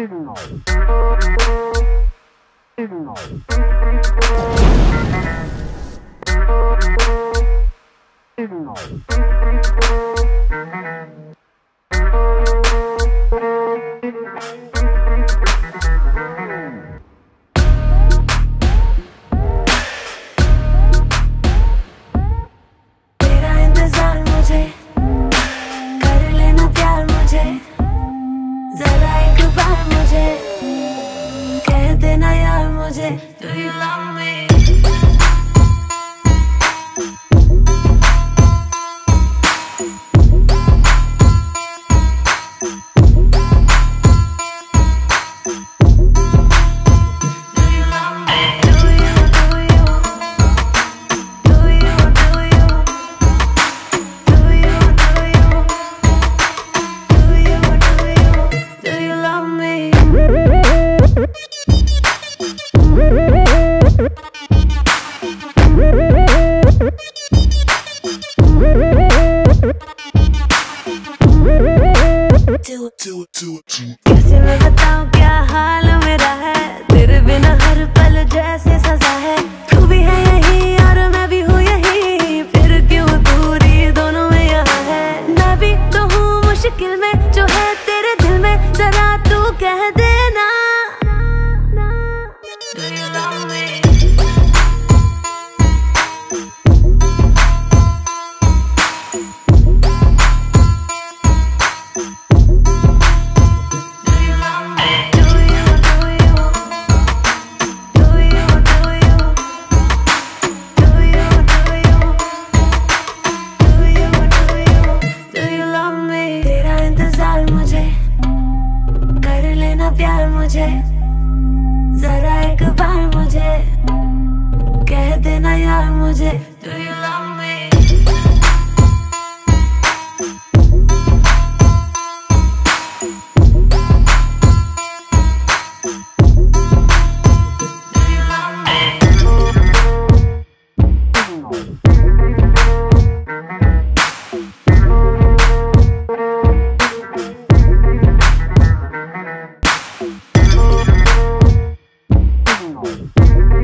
Do you love me? कैसे मैं बताऊं क्या हाल मेरा है, तेरे बिना हर पल जैसे सजा है। तू भी है यही और मैं भी हूँ यही, फिर क्यों दूरी दोनों में यहाँ है। मैं भी तो हूँ मुश्किल में, जो है तेरे दिल में जरा तू कह देना। Do you love me? प्यार मुझे जरा एक बार मुझे कह देना यार मुझे। Do you love me? Do you love me?